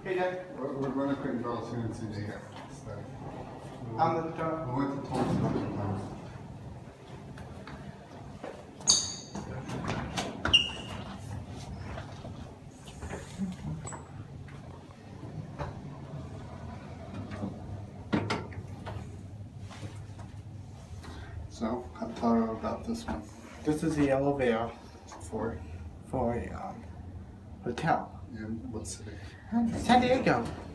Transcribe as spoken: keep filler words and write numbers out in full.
Hey, Dad. We're, we're going to quick draw soon and see they have stuff. I'm the draw. We went to Tulsa. So, I'll tell her about this one. This is the elevator for for a um, hotel. In what city? San Diego.